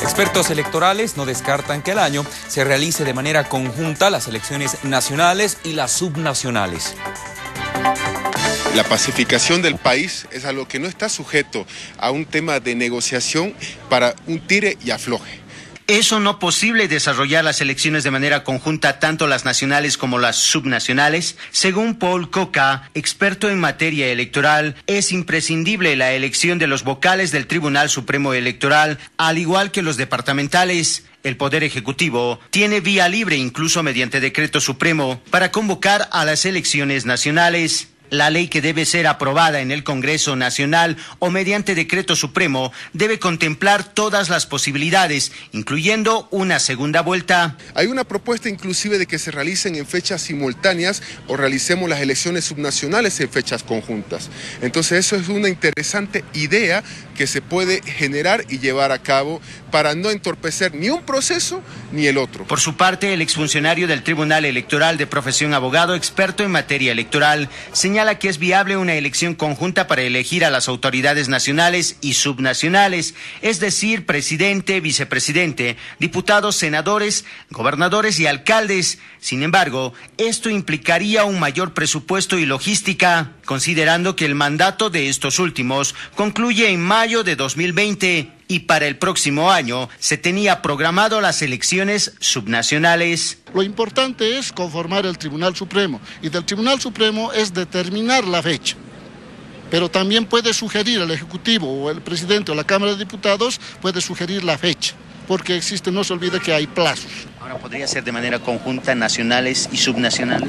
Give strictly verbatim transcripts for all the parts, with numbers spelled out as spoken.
Expertos electorales no descartan que al año se realice de manera conjunta las elecciones nacionales y las subnacionales. La pacificación del país es algo que no está sujeto a un tema de negociación para un tire y afloje. ¿Es o no posible desarrollar las elecciones de manera conjunta, tanto las nacionales como las subnacionales? Según Paul Coca, experto en materia electoral, es imprescindible la elección de los vocales del Tribunal Supremo Electoral, al igual que los departamentales. El Poder Ejecutivo tiene vía libre, incluso mediante decreto supremo, para convocar a las elecciones nacionales. La ley, que debe ser aprobada en el Congreso Nacional o mediante decreto supremo, debe contemplar todas las posibilidades, incluyendo una segunda vuelta. Hay una propuesta inclusive de que se realicen en fechas simultáneas o realicemos las elecciones subnacionales en fechas conjuntas. Entonces eso es una interesante idea que se puede generar y llevar a cabo para no entorpecer ni un proceso ni el otro. Por su parte, el exfuncionario del Tribunal Electoral, de profesión abogado, experto en materia electoral, señala que es viable una elección conjunta para elegir a las autoridades nacionales y subnacionales, es decir, presidente, vicepresidente, diputados, senadores, gobernadores y alcaldes. Sin embargo, esto implicaría un mayor presupuesto y logística, considerando que el mandato de estos últimos concluye en mayo de dos mil veinte y para el próximo año se tenía programado las elecciones subnacionales. Lo importante es conformar el Tribunal Supremo, y del Tribunal Supremo es determinar la fecha. Pero también puede sugerir el Ejecutivo o el Presidente o la Cámara de Diputados, puede sugerir la fecha, porque existe, no se olvide que hay plazos. Ahora, ¿podría ser de manera conjunta nacionales y subnacionales?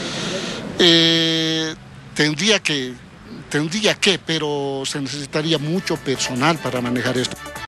Eh, tendría que, tendría que, pero se necesitaría mucho personal para manejar esto.